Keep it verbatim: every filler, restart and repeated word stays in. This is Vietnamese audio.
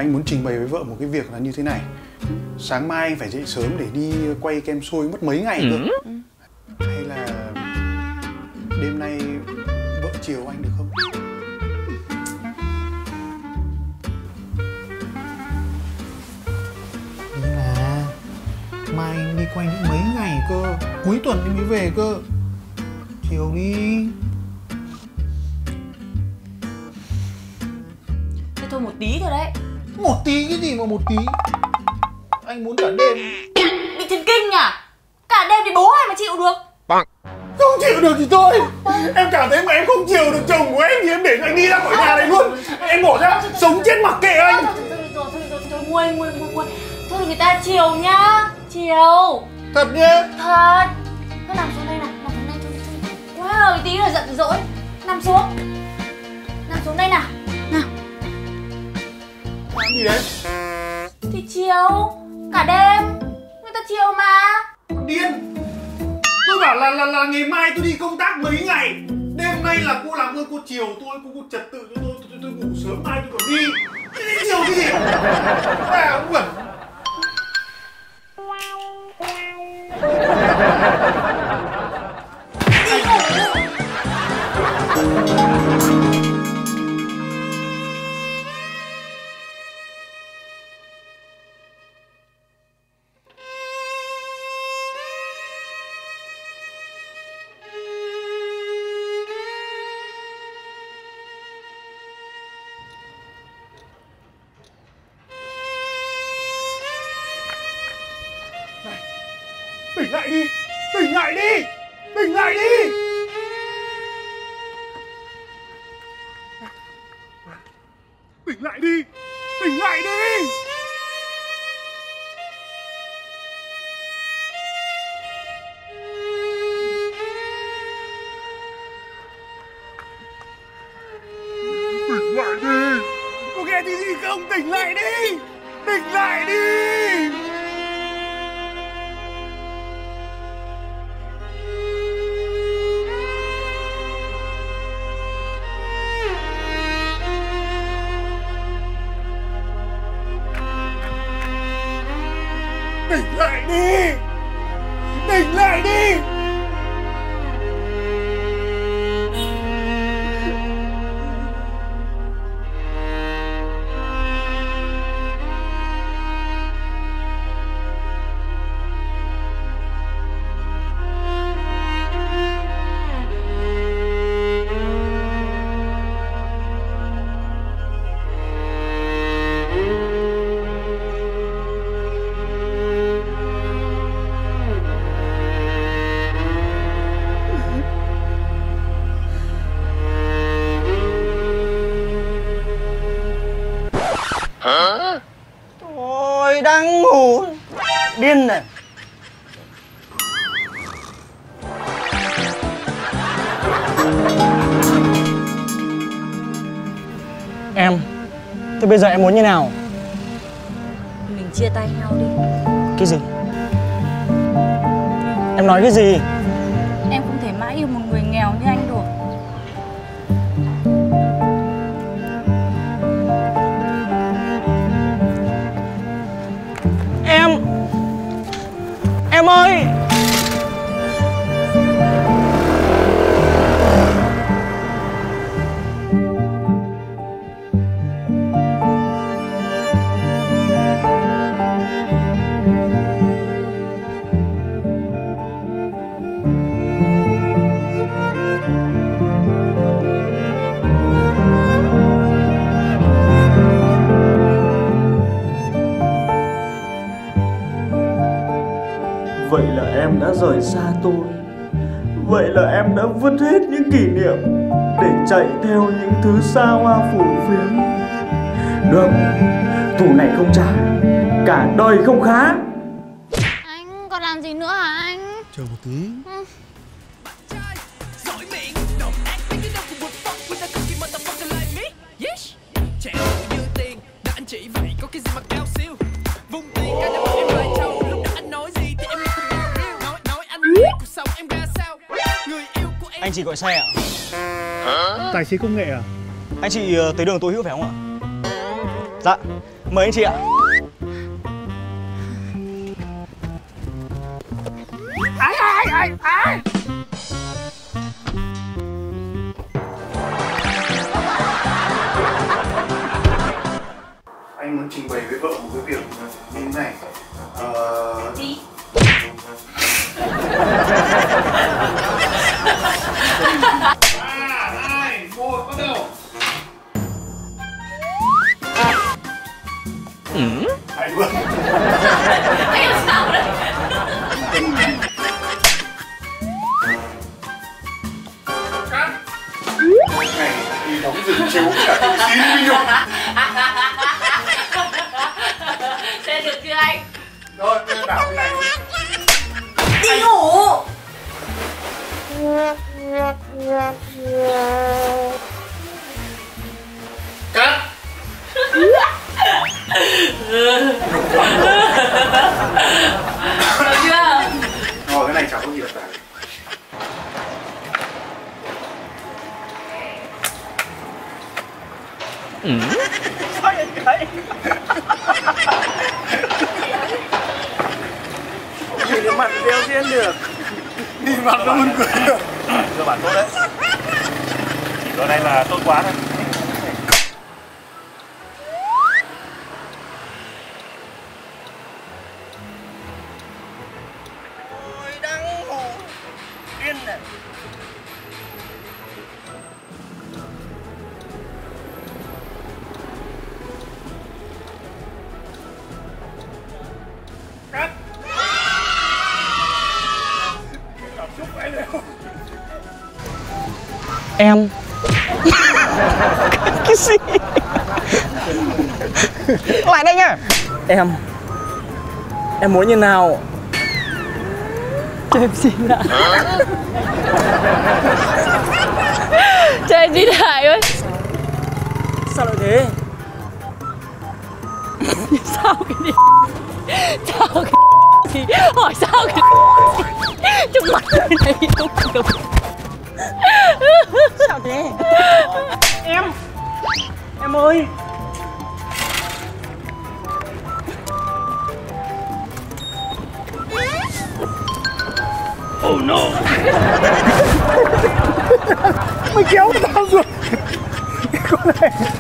anh muốn trình bày với vợ một cái việc là như thế này. Sáng mai anh phải dậy sớm để đi quay kem xôi mất mấy ngày cơ. Ừ. Hay là đêm nay vợ chiều anh được không? Nhưng mà mai anh đi quay những mấy ngày cơ, cuối tuần anh mới về cơ. Chiều đi. Thế thôi một tí thôi đấy. Một tí cái gì mà một tí? Anh muốn cả đêm. Bị thần kinh à? Cả đêm thì bố ai mà chịu được? Không chịu được thì thôi. Em cảm thấy mà em không chịu được chồng của em thì em để cho anh đi ra khỏi nhà này luôn. Em bỏ ra sống chết mặc kệ anh. Thôi rồi thôi rồi thôi nguôi nguôi nguôi. Thôi người ta chiều nhá. Chiều. Thật nhé. Thật. Thôi nằm xuống đây nào, nằm xuống đây thôi. Wow, tí là giận dỗi. Nằm xuống. Nằm xuống đây nào. Nào. Làm gì đấy? Thì chiều. Cả đêm. Người ta chiều mà. Điên. Tôi bảo là là là ngày mai tôi đi công tác mấy ngày. Đêm nay là cô làm ơn cô chiều tôi, cô, cô trật tự cho tôi, tôi, tôi, tôi ngủ sớm mai tôi còn đi. Cái chiều cái gì? À, cũng bẩn. Tỉnh lại đi! Tỉnh lại đi! Tỉnh lại đi! Tỉnh lại đi! Tỉnh lại đi! Tỉnh lại đi! Có nghe thấy gì không? Tỉnh lại đi! Tỉnh lại đi! Tỉnh lại đi! Tỉnh lại đi! Hả? Tôi đang ngủ điên này. Em, thế bây giờ em muốn như nào? Mình chia tay nhau đi. Cái gì? Em nói cái gì? Em không thể mãi yêu một người nghèo như anh được. Em Em ơi! Vậy là em đã rời xa tôi. Vậy là em đã vứt hết những kỷ niệm để chạy theo những thứ xa hoa phù phiếm. Được, thù này không trả, cả đời không khá. Anh còn làm gì nữa hả anh? Chờ một tí. Ừ. Anh chị gọi xe ạ? Tài xế công nghệ à? Anh chị tới đường Tô Hữu phải không ạ? Dạ, Mời anh chị ạ. Ai ai ai ai. Anh muốn trình bày với vợ một cái việc như thế này. Ờ... Gì? ba, hai, một, bắt đầu. Ừ. Hãy luôn. Em sao đấy? Cắt. Này đi đóng rừng chiếu cả tôi xin Minh Nhung. Thế được chưa anh? Rồi, bây giờ đảo cái này. Đi ngủ. Cắt. Được chưa? Rồi, cái này chẳng có gì đặc biệt. Ừ. Sao vậy cái? Nhìn mặt đeo diễn được. Nhìn mặt nó buồn cười được. Cơ bản tốt đấy. Chỉ có đây là tốt quá thôi. Tôi đang ngủ điên này. Cắt. Cảm xúc vậy đều. Em. Cái gì? Lại đây nhá. Em. Em muốn như nào? Cho em xin lại. Cho em xin lại ơi. Sao lại thế? Sao cái gì? Sao cái gì? Hỏi sao cái trong mặt này không được. Sao thế? Em. Em ơi. Oh no. Mày kéo tao rồi. Con này.